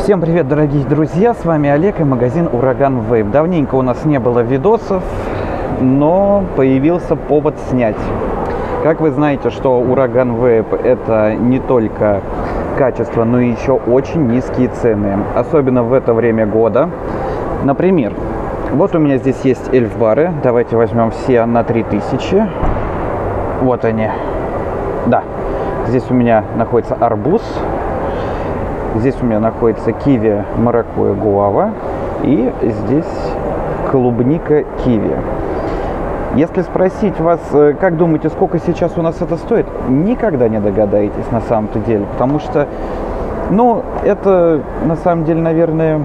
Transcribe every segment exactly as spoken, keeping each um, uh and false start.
Всем привет, дорогие друзья, с вами Олег и магазин Ураган Вейп. Давненько у нас не было видосов, но появился повод снять. Как вы знаете, что Ураган Вейп это не только качество, но и еще очень низкие цены, особенно в это время года. Например, вот у меня здесь есть эльф-бары, давайте возьмем все на три тысячи. Вот они. Да, здесь у меня находится арбуз. Здесь у меня находится киви, маракуйя, гуава. И здесь клубника, киви. Если спросить вас, как думаете, сколько сейчас у нас это стоит, никогда не догадаетесь на самом-то деле. Потому что, ну, это на самом деле, наверное,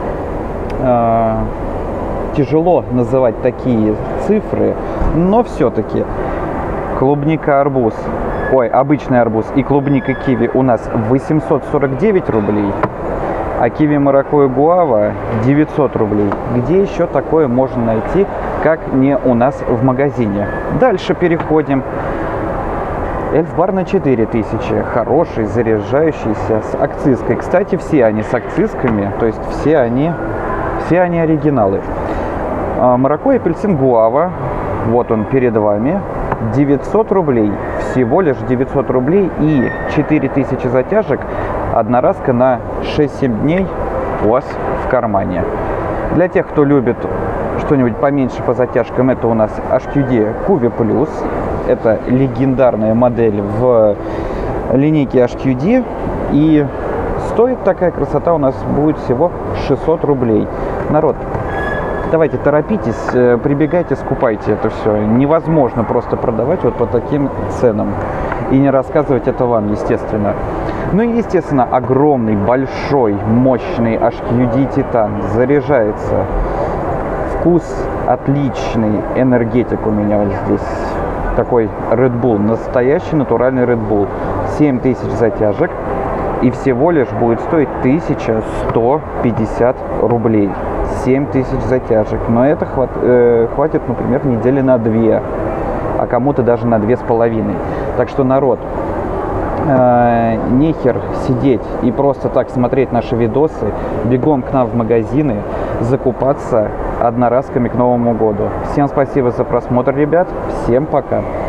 э, тяжело называть такие цифры. Но все-таки клубника, арбуз. Ой, обычный арбуз и клубника, киви у нас восемьсот сорок девять рублей, а киви, маракуйя, гуава девятьсот рублей. Где еще такое можно найти, как не у нас в магазине? Дальше переходим. Эльф-бар на четыре тысячи. Хороший, заряжающийся, с акцизкой. Кстати, все они с акцизками, то есть все они, все они оригиналы. Маракуйя, апельсин, гуава. Вот он перед вами. девятьсот рублей. Всего лишь девятьсот рублей и четыре тысячи затяжек. Одноразка на шесть-семь дней у вас в кармане. Для тех, кто любит что-нибудь поменьше по затяжкам, это у нас эйч кью ди Куви Плюс. Это легендарная модель в линейке эйч кью ди. И стоит такая красота у нас будет всего шестьсот рублей. Народ, давайте торопитесь, прибегайте, скупайте это все. Невозможно просто продавать вот по таким ценам. И не рассказывать это вам, естественно. Ну и, естественно, огромный, большой, мощный эйч кью ди Титан. Заряжается. Вкус отличный. Энергетик у меня вот здесь. Такой Red Bull. Настоящий натуральный Red Bull. семь тысяч затяжек. И всего лишь будет стоить тысяча сто пятьдесят рублей. семь тысяч затяжек. Но это хват, э, хватит, например, недели на две. А кому-то даже на две с половиной. Так что, народ, э, нехер сидеть и просто так смотреть наши видосы. Бегом к нам в магазины, закупаться одноразками к Новому году. Всем спасибо за просмотр, ребят. Всем пока.